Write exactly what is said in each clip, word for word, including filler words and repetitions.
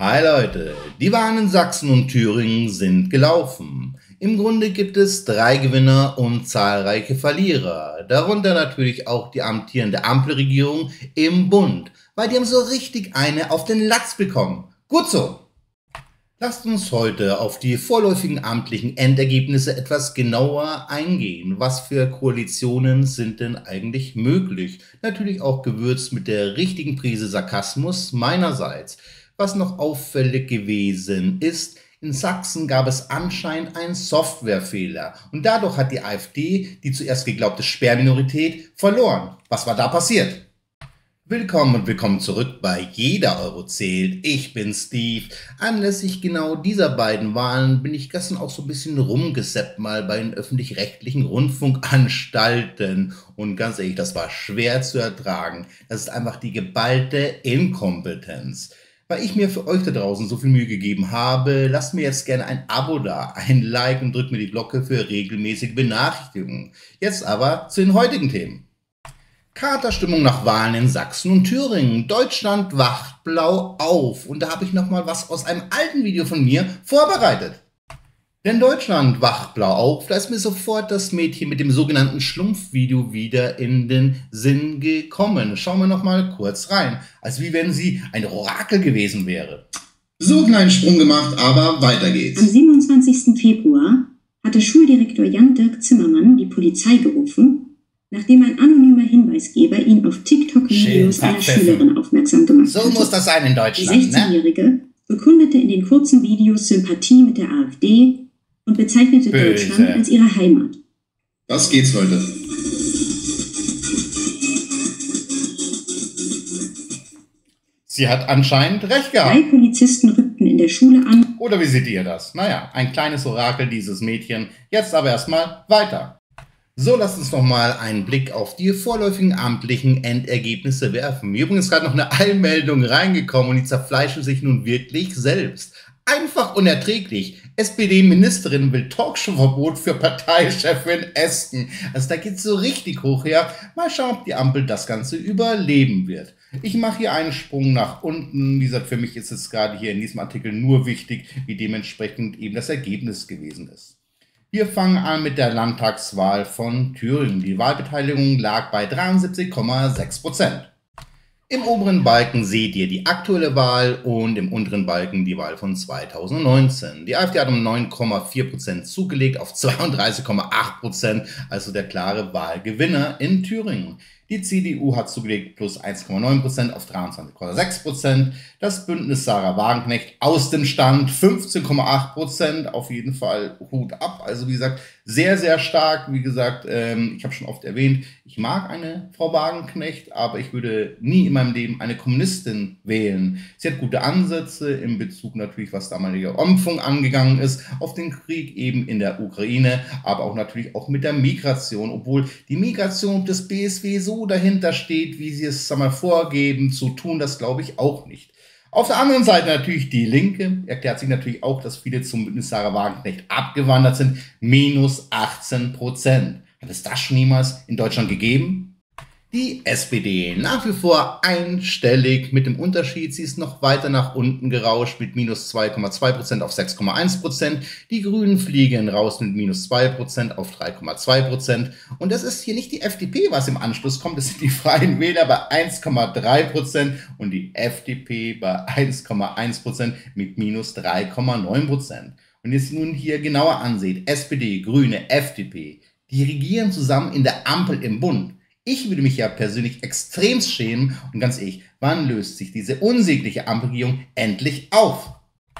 Hi Leute, die Wahlen in Sachsen und Thüringen sind gelaufen. Im Grunde gibt es drei Gewinner und zahlreiche Verlierer. Darunter natürlich auch die amtierende Ampelregierung im Bund, weil die haben so richtig eine auf den Latz bekommen. Gut so. Lasst uns heute auf die vorläufigen amtlichen Endergebnisse etwas genauer eingehen. Was für Koalitionen sind denn eigentlich möglich? Natürlich auch gewürzt mit der richtigen Prise Sarkasmus meinerseits. Was noch auffällig gewesen ist, in Sachsen gab es anscheinend einen Softwarefehler und dadurch hat die AfD die zuerst geglaubte Sperrminorität verloren. Was war da passiert? Willkommen und willkommen zurück bei Jeder Euro zählt. Ich bin Steve. Anlässlich genau dieser beiden Wahlen bin ich gestern auch so ein bisschen rumgesappt mal bei den öffentlich-rechtlichen Rundfunkanstalten. Und ganz ehrlich, das war schwer zu ertragen. Das ist einfach die geballte Inkompetenz. Weil ich mir für euch da draußen so viel Mühe gegeben habe, lasst mir jetzt gerne ein Abo da, ein Like und drückt mir die Glocke für regelmäßige Benachrichtigungen. Jetzt aber zu den heutigen Themen. Katerstimmung nach Wahlen in Sachsen und Thüringen. Deutschland wacht blau auf. Und da habe ich nochmal was aus einem alten Video von mir vorbereitet. Denn Deutschland wacht blau auf, da ist mir sofort das Mädchen mit dem sogenannten Schlumpfvideo wieder in den Sinn gekommen. Schauen wir nochmal kurz rein, als wie wenn sie ein Orakel gewesen wäre. So einen kleinen Sprung gemacht, aber weiter geht's. Am siebenundzwanzigsten Februar hatte Schuldirektor Jan-Dirk Zimmermann die Polizei gerufen, nachdem ein anonymer Hinweisgeber ihn auf TikTok-Videos einer Schülerin aufmerksam gemacht hatte. So muss das sein in Die Deutschland, ne? sechzehnjährige bekundete in den kurzen Videos Sympathie mit der AfD und bezeichnete Böse. Deutschland als ihre Heimat. Das geht's, Leute. Sie hat anscheinend recht Drei gehabt. Polizisten rückten in der Schule an. Oder wie seht ihr das? Naja, ein kleines Orakel dieses Mädchen. Jetzt aber erstmal weiter. So, lasst uns noch mal einen Blick auf die vorläufigen amtlichen Endergebnisse werfen. Mir übrigens gerade noch eine Einmeldung reingekommen und die zerfleischen sich nun wirklich selbst. Einfach unerträglich. S P D-Ministerin will Talkshow-Verbot für Parteichefin Esken. Also da geht's so richtig hoch her. Mal schauen, ob die Ampel das Ganze überleben wird. Ich mache hier einen Sprung nach unten. Wie gesagt, für mich ist es gerade hier in diesem Artikel nur wichtig, wie dementsprechend eben das Ergebnis gewesen ist. Wir fangen an mit der Landtagswahl von Thüringen. Die Wahlbeteiligung lag bei dreiundsiebzig Komma sechs Prozent. Im oberen Balken seht ihr die aktuelle Wahl und im unteren Balken die Wahl von zweitausendneunzehn. Die AfD hat um neun Komma vier Prozent zugelegt auf zweiunddreißig Komma acht Prozent, also der klare Wahlgewinner in Thüringen. Die C D U hat zugelegt plus eins Komma neun Prozent auf dreiundzwanzig Komma sechs Prozent. Das Bündnis Sarah Wagenknecht aus dem Stand fünfzehn Komma acht Prozent. Auf jeden Fall Hut ab. Also wie gesagt, sehr, sehr stark. Wie gesagt, ähm, ich habe schon oft erwähnt, ich mag eine Frau Wagenknecht, aber ich würde nie in meinem Leben eine Kommunistin wählen. Sie hat gute Ansätze in Bezug natürlich, was damalige Impfung angegangen ist, auf den Krieg eben in der Ukraine, aber auch natürlich auch mit der Migration, obwohl die Migration des B S W so dahinter steht, wie sie es sag mal, vorgeben zu tun, das glaube ich auch nicht. Auf der anderen Seite natürlich die Linke, erklärt sich natürlich auch, dass viele zum Bündnis Sarah Wagenknecht abgewandert sind, minus achtzehn Prozent. Hat es das schon niemals in Deutschland gegeben? Die S P D nach wie vor einstellig mit dem Unterschied, sie ist noch weiter nach unten gerauscht mit minus zwei Komma zwei Prozent auf sechs Komma eins Prozent. Die Grünen fliegen raus mit minus zwei Prozent auf drei Komma zwei Prozent. Und das ist hier nicht die F D P, was im Anschluss kommt, das sind die Freien Wähler bei eins Komma drei Prozent und die F D P bei eins Komma eins Prozent mit minus drei Komma neun Prozent. Und jetzt nun hier genauer anseht, S P D, Grüne, F D P, die regieren zusammen in der Ampel im Bund. Ich würde mich ja persönlich extremst schämen und ganz ehrlich, wann löst sich diese unsägliche Ampelregierung endlich auf?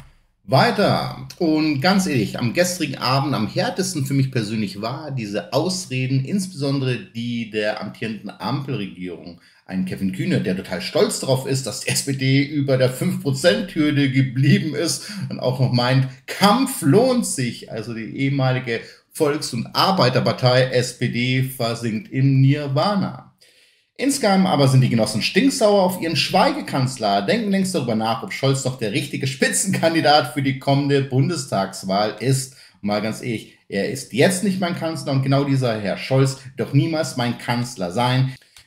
Weiter und ganz ehrlich, am gestrigen Abend am härtesten für mich persönlich war diese Ausreden, insbesondere die der amtierenden Ampelregierung. Ein Kevin Kühnert, der total stolz darauf ist, dass die S P D über der fünf Prozent Hürde geblieben ist und auch noch meint, Kampf lohnt sich, also die ehemalige Volks- und Arbeiterpartei S P D versinkt im Nirvana. Insgeheim aber sind die Genossen stinksauer auf ihren Schweigekanzler, denken längst darüber nach, ob Scholz noch der richtige Spitzenkandidat für die kommende Bundestagswahl ist. Und mal ganz ehrlich, er ist jetzt nicht mein Kanzler und genau dieser Herr Scholz wird doch niemals mein Kanzler sein.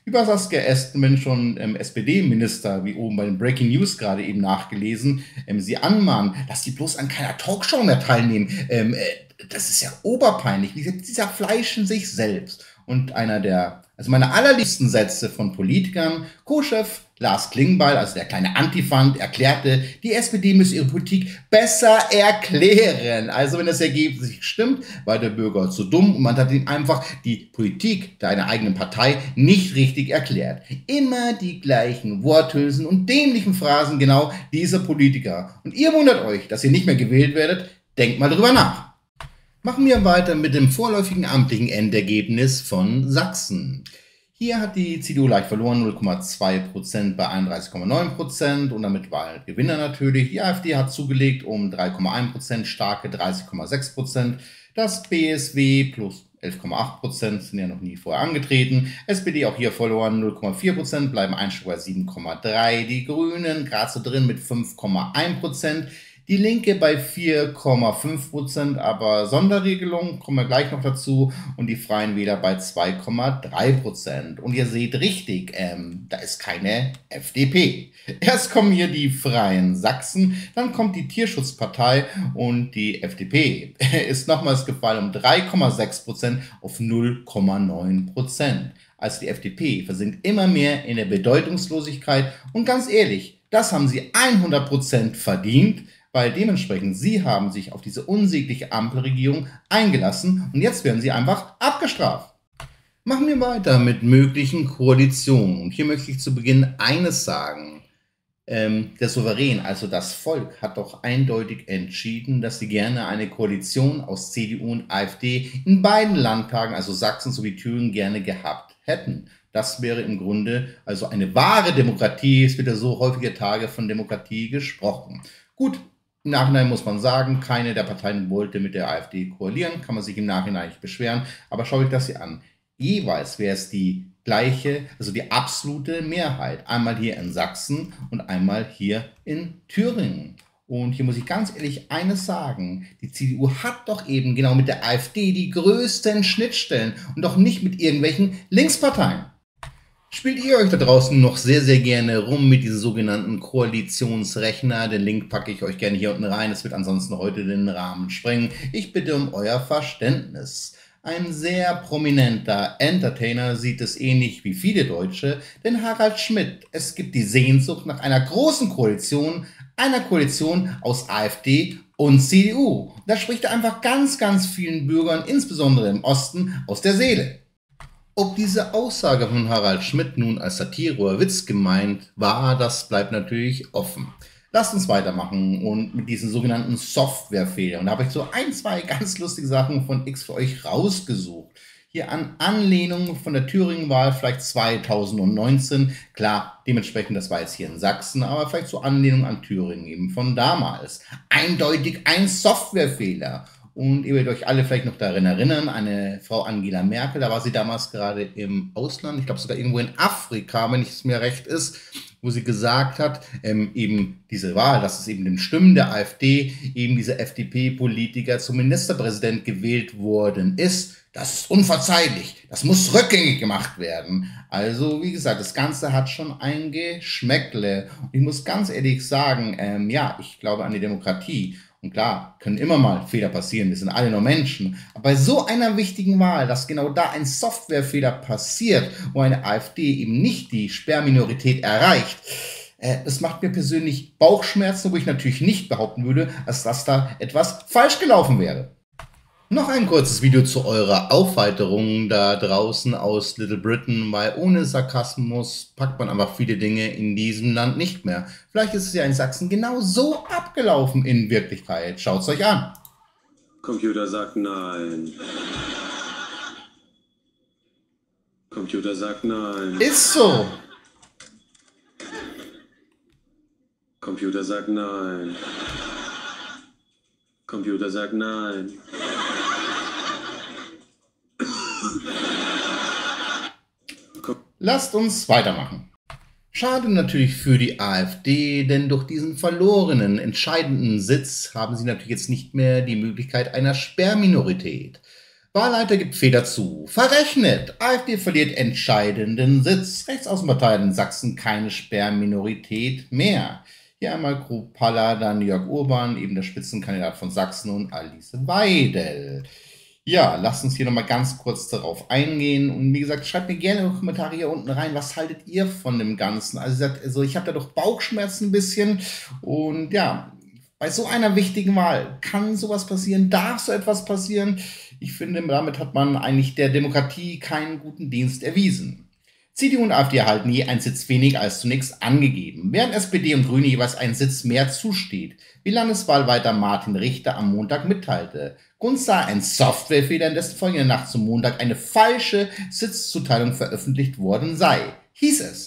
Über Saskia Esken, wenn schon ähm, S P D-Minister, wie oben bei den Breaking News gerade eben nachgelesen, ähm, sie anmahnen, dass sie bloß an keiner Talkshow mehr teilnehmen. Ähm, äh, das ist ja oberpeinlich. Sie zerfleischen sich selbst. Und einer der, also meine allerliebsten Sätze von Politikern, Co-Chef Lars Klingbeil, also der kleine Antifand, erklärte, die S P D müsse ihre Politik besser erklären. Also wenn das Ergebnis nicht stimmt, war der Bürger zu dumm und man hat ihm einfach die Politik deiner eigenen Partei nicht richtig erklärt. Immer die gleichen Worthülsen und dämlichen Phrasen genau dieser Politiker. Und ihr wundert euch, dass ihr nicht mehr gewählt werdet? Denkt mal drüber nach. Machen wir weiter mit dem vorläufigen amtlichen Endergebnis von Sachsen. Hier hat die C D U leicht verloren, null Komma zwei Prozent bei einunddreißig Komma neun Prozent und damit Wahlgewinner natürlich. Die AfD hat zugelegt um drei Komma eins Prozent, starke dreißig Komma sechs Prozent. Das B S W plus elf Komma acht Prozent, sind ja noch nie vorher angetreten. S P D auch hier verloren, null Komma vier Prozent, bleiben Einspruch bei sieben Komma drei. Die Grünen gerade so drin mit fünf Komma eins Prozent. Die Linke bei vier Komma fünf Prozent, aber Sonderregelung, kommen wir gleich noch dazu. Und die Freien Wähler bei zwei Komma drei Prozent. Und ihr seht richtig, ähm, da ist keine F D P. Erst kommen hier die Freien Sachsen, dann kommt die Tierschutzpartei und die F D P ist nochmals gefallen um drei Komma sechs Prozent auf null Komma neun Prozent. Also die F D P versinkt immer mehr in der Bedeutungslosigkeit. Und ganz ehrlich, das haben sie hundert Prozent verdient, weil dementsprechend sie haben sich auf diese unsägliche Ampelregierung eingelassen und jetzt werden sie einfach abgestraft. Machen wir weiter mit möglichen Koalitionen. Und hier möchte ich zu Beginn eines sagen. Ähm, der Souverän, also das Volk, hat doch eindeutig entschieden, dass sie gerne eine Koalition aus C D U und AfD in beiden Landtagen, also Sachsen sowie Thüringen, gerne gehabt hätten. Das wäre im Grunde also eine wahre Demokratie. Es wird ja so häufige Tage von Demokratie gesprochen. Gut. Im Nachhinein muss man sagen, keine der Parteien wollte mit der AfD koalieren, kann man sich im Nachhinein nicht beschweren, aber schaut euch das hier an. Jeweils wäre es die gleiche, also die absolute Mehrheit, einmal hier in Sachsen und einmal hier in Thüringen. Und hier muss ich ganz ehrlich eines sagen, die C D U hat doch eben genau mit der AfD die größten Schnittstellen und doch nicht mit irgendwelchen Linksparteien. Spielt ihr euch da draußen noch sehr, sehr gerne rum mit diesem sogenannten Koalitionsrechner? Den Link packe ich euch gerne hier unten rein. Es wird ansonsten heute den Rahmen sprengen. Ich bitte um euer Verständnis. Ein sehr prominenter Entertainer sieht es ähnlich wie viele Deutsche, denn Harald Schmidt, es gibt die Sehnsucht nach einer großen Koalition, einer Koalition aus AfD und C D U. Da spricht er einfach ganz, ganz vielen Bürgern, insbesondere im Osten, aus der Seele. Ob diese Aussage von Harald Schmidt nun als Satire oder Witz gemeint war, das bleibt natürlich offen. Lasst uns weitermachen und mit diesen sogenannten Softwarefehlern. Und da habe ich so ein, zwei ganz lustige Sachen von X für euch rausgesucht. Hier an Anlehnung von der Thüringen-Wahl vielleicht zweitausendneunzehn. Klar, dementsprechend, das war jetzt hier in Sachsen, aber vielleicht so Anlehnung an Thüringen eben von damals. Eindeutig ein Softwarefehler. Und ihr werdet euch alle vielleicht noch daran erinnern, eine Frau Angela Merkel, da war sie damals gerade im Ausland, ich glaube sogar irgendwo in Afrika, wenn es mir recht ist, wo sie gesagt hat, ähm, eben diese Wahl, dass es eben den Stimmen der AfD, eben dieser F D P-Politiker zum Ministerpräsident gewählt worden ist. Das ist unverzeihlich, das muss rückgängig gemacht werden. Also wie gesagt, das Ganze hat schon ein Geschmäckle. Und ich muss ganz ehrlich sagen, ähm, ja, ich glaube an die Demokratie. Und klar, können immer mal Fehler passieren, wir sind alle nur Menschen. Aber bei so einer wichtigen Wahl, dass genau da ein Softwarefehler passiert, wo eine AfD eben nicht die Sperrminorität erreicht, äh, das macht mir persönlich Bauchschmerzen, wo ich natürlich nicht behaupten würde, dass das da etwas falsch gelaufen wäre. Noch ein kurzes Video zu eurer Aufheiterung da draußen aus Little Britain, weil ohne Sarkasmus packt man einfach viele Dinge in diesem Land nicht mehr. Vielleicht ist es ja in Sachsen genau so abgelaufen in Wirklichkeit. Schaut's euch an. Computer sagt nein. Computer sagt nein. Ist so. Computer sagt nein. Computer sagt nein. Lasst uns weitermachen. Schade natürlich für die AfD, denn durch diesen verlorenen, entscheidenden Sitz haben sie natürlich jetzt nicht mehr die Möglichkeit einer Sperrminorität. Wahlleiter gibt Fehler zu. Verrechnet. AfD verliert entscheidenden Sitz. Rechtsaußenpartei in Sachsen keine Sperrminorität mehr. Hier einmal Kruppalla, dann Jörg Urban, eben der Spitzenkandidat von Sachsen, und Alice Weidel. Ja, lasst uns hier nochmal ganz kurz darauf eingehen. Und wie gesagt, schreibt mir gerne in die Kommentare hier unten rein, was haltet ihr von dem Ganzen? Also, also ich habe da doch Bauchschmerzen ein bisschen. Und ja, bei so einer wichtigen Wahl kann sowas passieren, darf so etwas passieren. Ich finde, damit hat man eigentlich der Demokratie keinen guten Dienst erwiesen. C D U und AfD erhalten je einen Sitz weniger als zunächst angegeben, während S P D und Grüne jeweils einen Sitz mehr zusteht, wie Landeswahlleiter Martin Richter am Montag mitteilte. Grund sei ein Softwarefehler, in dessen folgende Nacht zum Montag eine falsche Sitzzuteilung veröffentlicht worden sei, hieß es.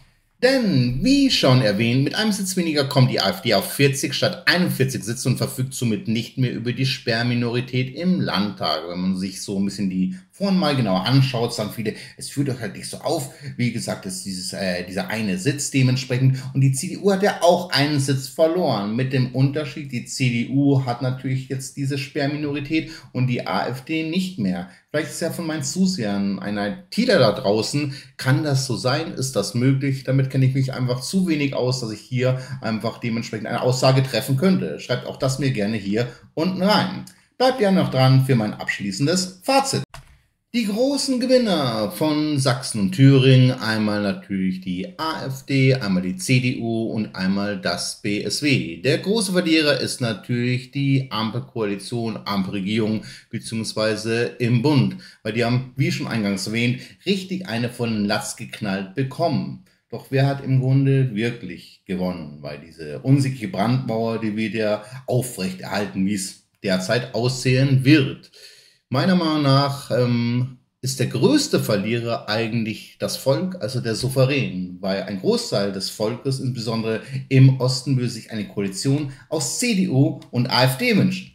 Denn, wie schon erwähnt, mit einem Sitz weniger kommt die AfD auf vierzig statt einundvierzig Sitze und verfügt somit nicht mehr über die Sperrminorität im Landtag. Wenn man sich so ein bisschen die Foren mal genauer anschaut, sagen viele, es führt doch halt nicht so auf. Wie gesagt, ist dieses, äh, dieser eine Sitz dementsprechend. Und die C D U hat ja auch einen Sitz verloren. Mit dem Unterschied, die C D U hat natürlich jetzt diese Sperrminorität und die AfD nicht mehr. Vielleicht ist ja von meinen Zusehern ein ITler da draußen. Kann das so sein? Ist das möglich? Damit kenne ich mich einfach zu wenig aus, dass ich hier einfach dementsprechend eine Aussage treffen könnte. Schreibt auch das mir gerne hier unten rein. Bleibt ja noch dran für mein abschließendes Fazit. Die großen Gewinner von Sachsen und Thüringen, einmal natürlich die AfD, einmal die C D U und einmal das B S W. Der große Verlierer ist natürlich die Ampelkoalition, Ampelregierung beziehungsweise im Bund, weil die haben, wie schon eingangs erwähnt, richtig eine von den Latz geknallt bekommen. Doch wer hat im Grunde wirklich gewonnen? Weil diese unsichtbare Brandmauer, die wird ja aufrechterhalten, wie es derzeit aussehen wird. Meiner Meinung nach ähm, ist der größte Verlierer eigentlich das Volk, also der Souverän, weil ein Großteil des Volkes, insbesondere im Osten, würde sich eine Koalition aus C D U und AfD wünschen.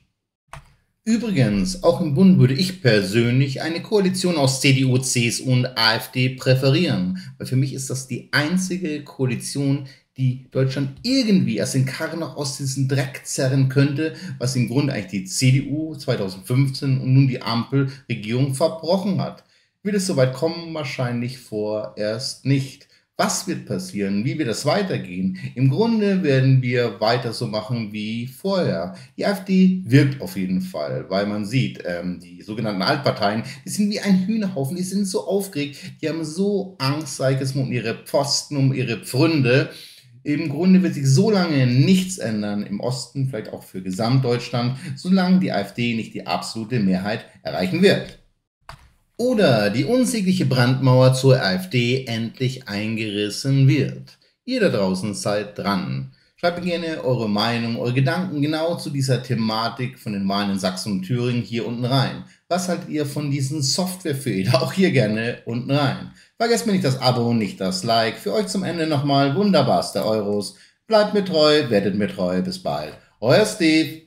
Übrigens, auch im Bund würde ich persönlich eine Koalition aus C D U, C S U und AfD präferieren, weil für mich ist das die einzige Koalition, die Deutschland irgendwie aus den Karren noch aus diesem Dreck zerren könnte, was im Grunde eigentlich die C D U zweitausendfünfzehn und nun die Ampelregierung verbrochen hat. Wird es soweit kommen? Wahrscheinlich vorerst nicht. Was wird passieren? Wie wird es weitergehen? Im Grunde werden wir weiter so machen wie vorher. Die AfD wirkt auf jeden Fall, weil man sieht, ähm, die sogenannten Altparteien, die sind wie ein Hühnerhaufen, die sind so aufgeregt, die haben so Angst, sag ich jetzt mal, um ihre Pfosten, um ihre Pfründe. Im Grunde wird sich so lange nichts ändern, im Osten, vielleicht auch für Gesamtdeutschland, solange die AfD nicht die absolute Mehrheit erreichen wird. Oder die unsägliche Brandmauer zur AfD endlich eingerissen wird. Ihr da draußen seid dran. Schreibt mir gerne eure Meinung, eure Gedanken genau zu dieser Thematik von den Wahlen in Sachsen und Thüringen hier unten rein. Was haltet ihr von diesen Softwarefehler? Auch hier gerne unten rein. Vergesst mir nicht das Abo, nicht das Like. Für euch zum Ende nochmal wunderbarste Euros. Bleibt mir treu, werdet mir treu. Bis bald. Euer Steve.